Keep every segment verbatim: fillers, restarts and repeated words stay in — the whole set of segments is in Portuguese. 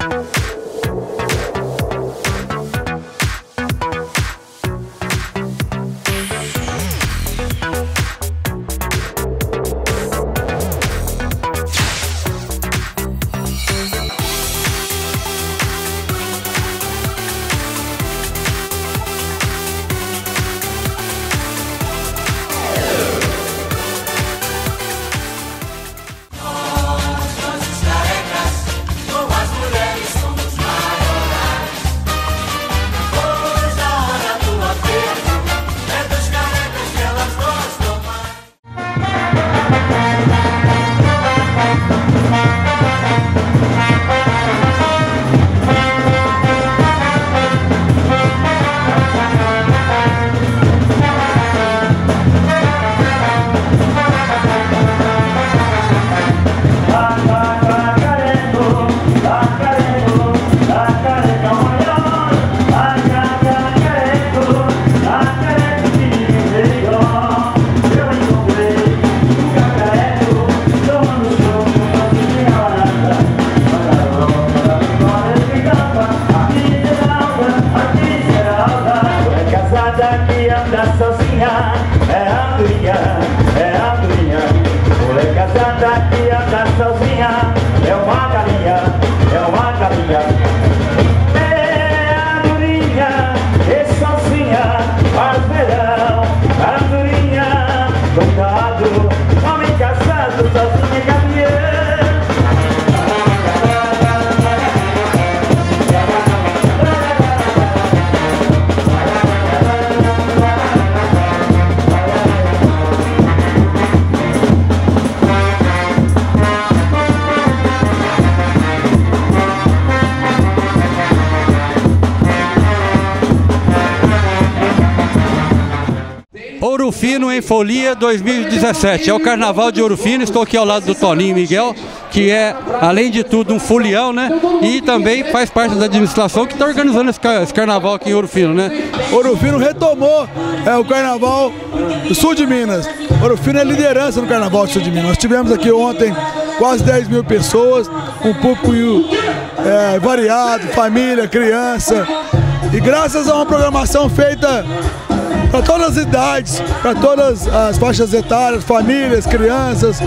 Ouro Fino em Folia dois mil e dezessete, é o Carnaval de Ouro Fino. Estou aqui ao lado do Toninho Miguel, que é, além de tudo, um folião, né? E também faz parte da administração que está organizando esse, car esse carnaval aqui em Ouro Fino, né? Ouro Fino retomou é, o carnaval do sul de Minas. Ouro Fino é liderança no carnaval do sul de Minas. Nós tivemos aqui ontem quase dez mil pessoas, um público é, variado, família, criança. E graças a uma programação feita para todas as idades, para todas as faixas etárias, famílias, crianças.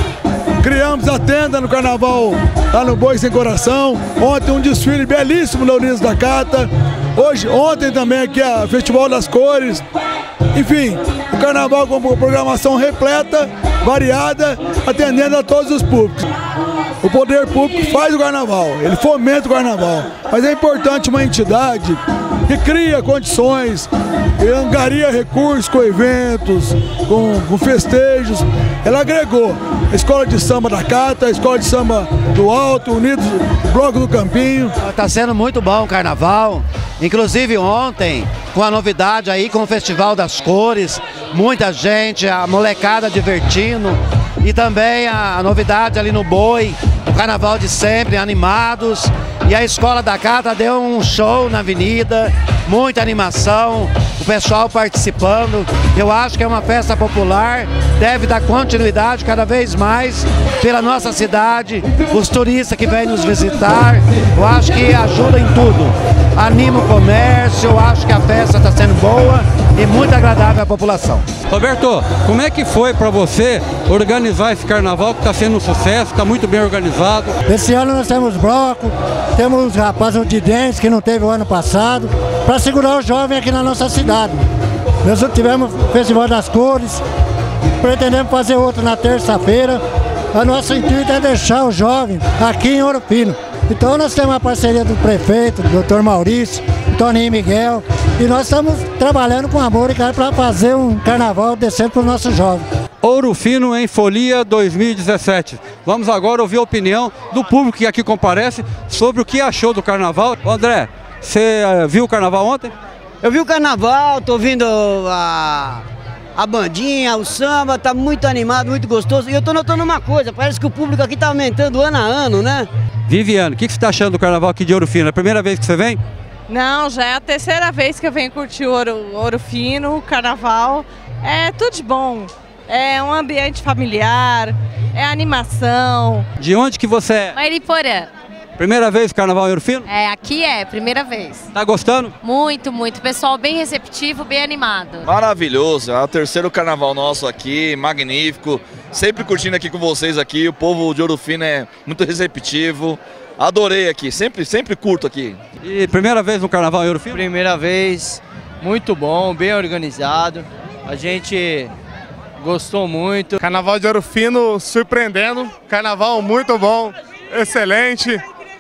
Criamos a tenda no carnaval lá no Boi Sem Coração. Ontem um desfile belíssimo na Unidos da Cata. Hoje, ontem também aqui a Festival das Cores. Enfim, o carnaval com programação repleta, variada, atendendo a todos os públicos. O poder público faz o carnaval, ele fomenta o carnaval. Mas é importante uma entidade que cria condições, que angaria recursos com eventos, com, com festejos. Ela agregou a Escola de Samba da Cata, a Escola de Samba do Alto, Unidos, Bloco do Campinho. Está sendo muito bom o carnaval, inclusive ontem, com a novidade aí, com o Festival das Cores, muita gente, a molecada divertindo, e também a, a novidade ali no Boi, o carnaval de sempre, animados. E a Escola da Cata deu um show na avenida, muita animação, o pessoal participando. Eu acho que é uma festa popular, deve dar continuidade cada vez mais pela nossa cidade, os turistas que vêm nos visitar. Eu acho que ajuda em tudo, anima o comércio, eu acho que a festa está sendo boa e muito agradável à população. Roberto, como é que foi para você organizar esse carnaval que está sendo um sucesso, está muito bem organizado? Esse ano nós temos bloco, temos os rapazes de dentes que não teve o ano passado, para segurar o jovem aqui na nossa cidade. Nós tivemos o Festival das Cores, pretendemos fazer outro na terça-feira. A nossa intuito é deixar o jovem aqui em Ouro Fino. Então nós temos a parceria do prefeito, do doutor Maurício, do Toninho Miguel, e nós estamos trabalhando com amor e cara para fazer um carnaval decente para os nossos jovens. Ouro Fino em Folia dois mil e dezessete. Vamos agora ouvir a opinião do público que aqui comparece sobre o que achou do carnaval. André, você uh, viu o carnaval ontem? Eu vi o carnaval, tô ouvindo a, a bandinha, o samba, tá muito animado, muito gostoso. E eu tô notando uma coisa, parece que o público aqui tá aumentando ano a ano, né? Viviane, o que, que você está achando do carnaval aqui de Ouro Fino? É a primeira vez que você vem? Não, já é a terceira vez que eu venho curtir Ouro, Ouro Fino, carnaval. É tudo de bom. É um ambiente familiar, é animação. De onde que você é? Mairiporã. Primeira vez Carnaval em Ouro Fino? É, aqui é, primeira vez. Tá gostando? Muito, muito. Pessoal bem receptivo, bem animado. Maravilhoso, é o terceiro carnaval nosso aqui, magnífico. Sempre curtindo aqui com vocês aqui, o povo de Ouro Fino é muito receptivo. Adorei aqui, sempre, sempre curto aqui. E primeira vez no Carnaval em Ouro Fino? Primeira vez, muito bom, bem organizado. A gente gostou muito. Carnaval de Ouro Fino surpreendendo, carnaval muito bom, excelente.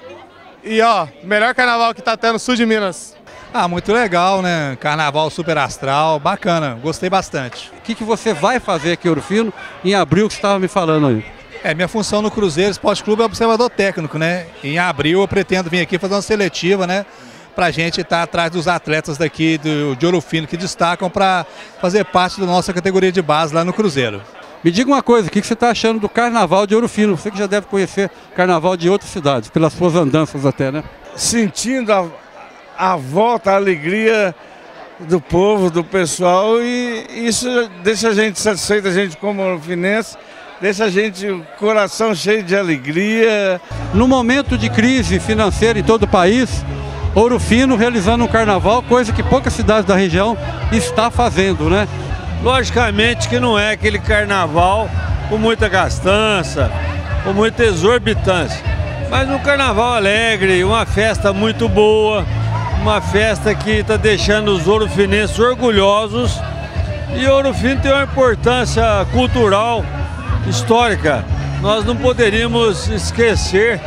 E ó, melhor carnaval que tá tendo no sul de Minas. Ah, muito legal, né? Carnaval super astral, bacana, gostei bastante. O que, que você vai fazer aqui em Ouro Fino em abril que você estava me falando aí? É, minha função no Cruzeiro Esporte Clube é observador técnico, né? Em abril eu pretendo vir aqui fazer uma seletiva, né? Pra gente estar atrás dos atletas daqui do, de Ouro Fino que destacam para fazer parte da nossa categoria de base lá no Cruzeiro. Me diga uma coisa, o que você está achando do Carnaval de Ouro Fino? Você que já deve conhecer Carnaval de outras cidades, pelas suas andanças até, né? Sentindo a, a volta, a alegria do povo, do pessoal, e isso deixa a gente satisfeito, a gente como ourofinense, deixa a gente o coração cheio de alegria. No momento de crise financeira em todo o país, Ouro Fino realizando um carnaval, coisa que poucas cidades da região está fazendo, né? Logicamente que não é aquele carnaval com muita gastança, com muita exorbitância, mas um carnaval alegre, uma festa muito boa, uma festa que está deixando os ourofinenses orgulhosos. E Ouro Fino tem uma importância cultural, histórica. Nós não poderíamos esquecer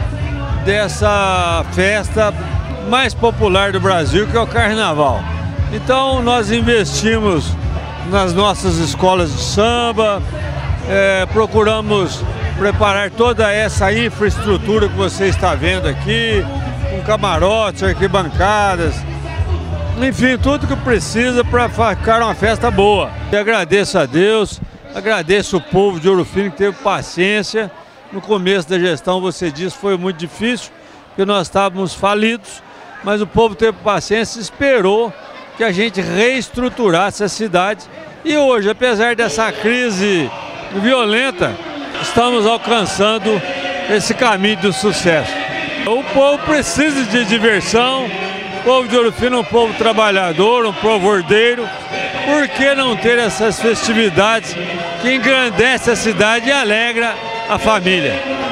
dessa festa mais popular do Brasil, que é o Carnaval. Então nós investimos nas nossas escolas de samba, é, procuramos preparar toda essa infraestrutura que você está vendo aqui, com camarotes, arquibancadas, enfim, tudo que precisa para ficar uma festa boa. E agradeço a Deus, agradeço o povo de Ouro Fino que teve paciência. No começo da gestão, você disse, foi muito difícil, porque nós estávamos falidos, mas o povo teve paciência e esperou que a gente reestruturasse a cidade. E hoje, apesar dessa crise violenta, estamos alcançando esse caminho do sucesso. O povo precisa de diversão, o povo de Ouro Fino é um povo trabalhador, um povo ordeiro. Por que não ter essas festividades que engrandecem a cidade e alegra a família?